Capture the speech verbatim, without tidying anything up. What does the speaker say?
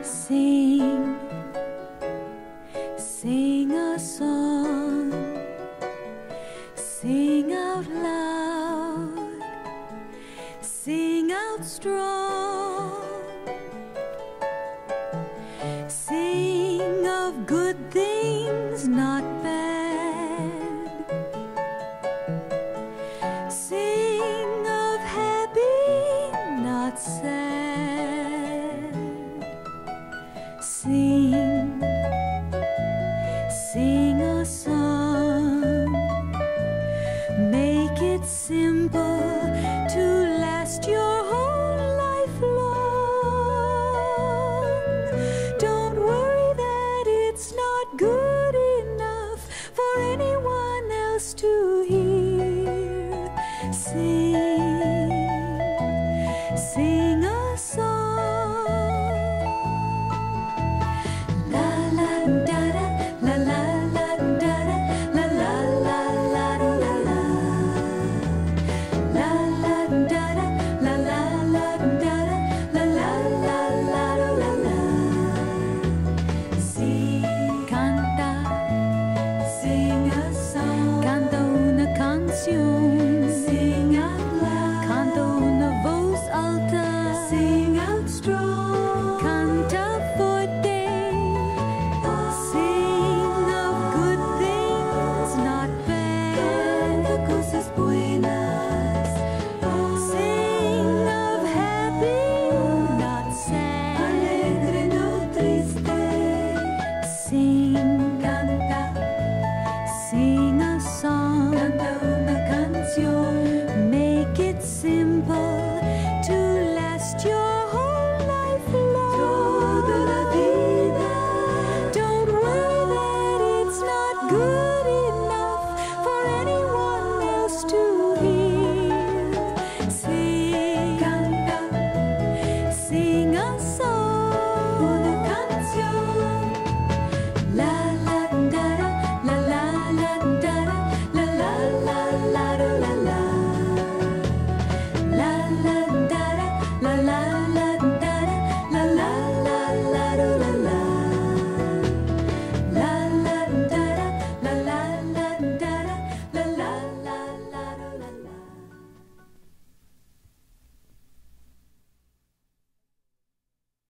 Sing, sing a song, sing out loud, sing out strong, sing of good things, not bad, sing of happy, not sad, sing, sing a song, make it simple to last your whole life long. Don't worry that it's not good enough for anyone else to hear. Sing, sing a song. La la da da, la la la da da, la la la la la la. La la da da, la la la da da, la la la la la la. Sing, canta, sing a song, canta una canción, sing out loud, canta una voz alta, sing out strong, canta forte, sing of good things, not bad, canta cosas buenas, sing of happy, not sad, alegre, no triste, sing, canta, sing a song, canta una canción, make it simple to last your whole life long. Toda la vida. Don't worry that it's not good enough for anyone else to hear. Sing, canta, sing a song.